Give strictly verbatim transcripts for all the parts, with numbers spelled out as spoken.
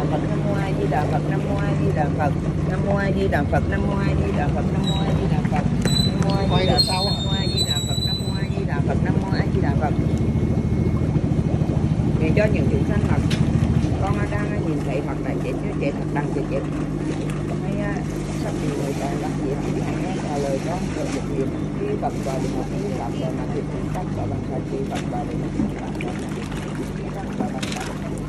Phật, Nam Mô A Di Đà Phật, Nam Mô A Di Đà Phật, Nam Mô A Di Đà Phật, Nam Mô A Di Đà Phật, Nam Mô A Di Đà Phật, Nam Mô A Di Đà Phật, Nam Mô A Di Đà Phật, Nam Mô A Di Đà Phật, Nam Mô A Di Đà Phật. Nguyện cho những chúng sanh Phật, con đang nhìn thấy hoặc là chết chưa chết hoặc đang chết chết. Hay sắp bị người ta bắt giết thì hãy nghe trả lời con được một việc khi Phật và được một cái làm để mà thực hiện tất cả bằng thật khi Phật và được một cái làm để mà thực hiện tất cả bằng thật.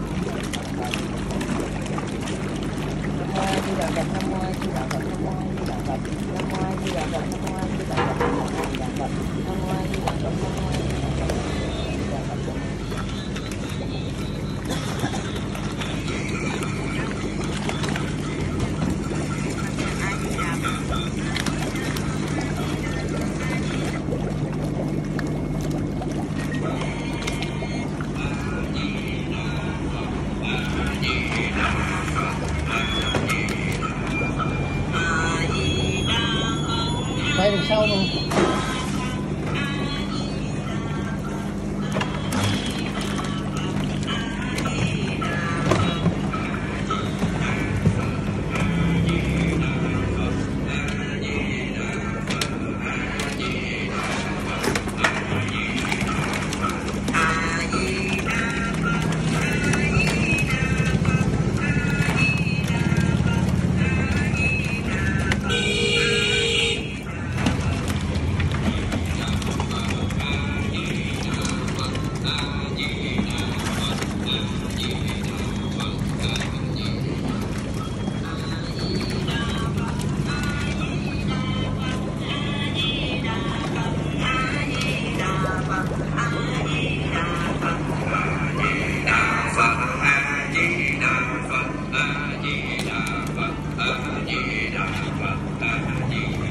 Nam Mô A Di Đà Phật, Nam Mô A Di Đà Phật, Nam Mô A Di Đà Phật, Nam Mô A Di Đà Phật, Nam Mô A Di Đà Phật, Nam Mô A Di Đà Phật, Nam Mô A Di Đà Phật, Nam Mô A Di Đà Phật, Nam Mô A Di Đà Phật. Quay đằng sau luôn. A Di Đà Phật, A Di Đà Phật, A Di Đà Phật, A Di